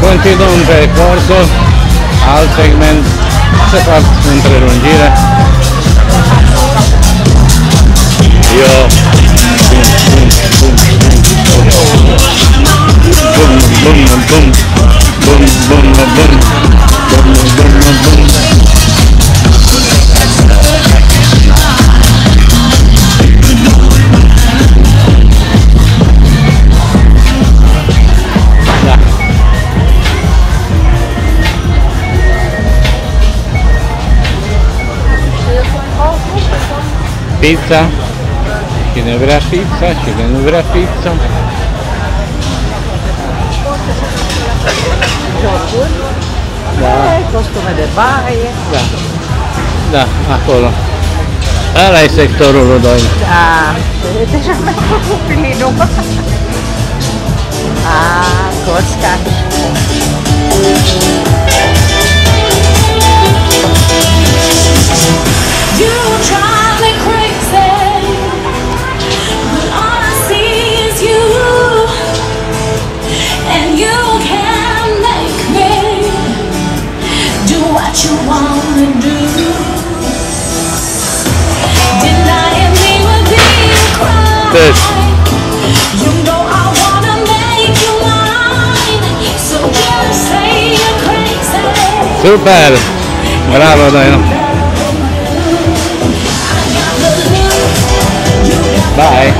continuăm pe Corso, alt segment, se fac întrelungire. Eu pizza, cine vrea pizza, cine nu vrea pizza. Jocuri, Da. costume de baie. Da, da, acolo. Ăla e sectorul lui Doi. Da, deja mi-am făcut plinul. Coscaș. You drive me crazy, but all I see is you, and you can make me do what you wanna do. Denying me would be a crime. You know I wanna make you mine, so just say you're crazy. Super! Bravo, Doino! Bye!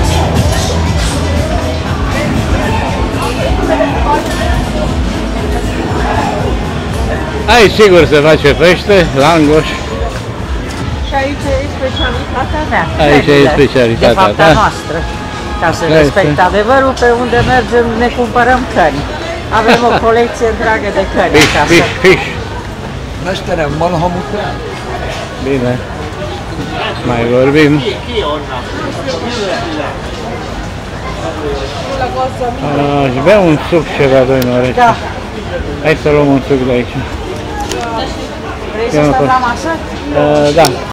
Aici sigur se face pește, langoș. Și aici e specialitatea mea. Aici e cările, specialitatea de fapt, ta. a noastră. Ca să Asta respect este. adevărul, pe unde mergem ne cumpărăm căni. Avem o colecție întreagă de căni Fish, acasă. fish, fish! Mesterem, malhamot el? Bine. Mai vorbim. Aș bea un suc ceva, Doino, rece. Da. Hai să luăm un suc de aici. Vrei să stăm la masă? Da.